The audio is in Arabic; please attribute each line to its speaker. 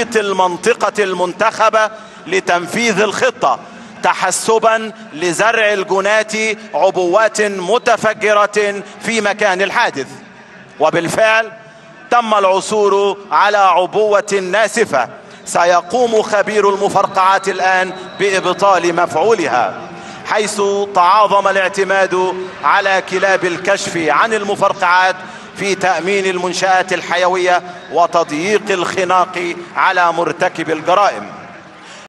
Speaker 1: تحييط المنطقة المنتخبة لتنفيذ الخطة، تحسبا لزرع الجناة عبوات متفجرة في مكان الحادث. وبالفعل تم العثور على عبوة ناسفة سيقوم خبير المفرقعات الآن بإبطال مفعولها، حيث تعاظم الاعتماد على كلاب الكشف عن المفرقعات في تأمين المنشآت الحيوية وتضييق الخناق على مرتكب الجرائم.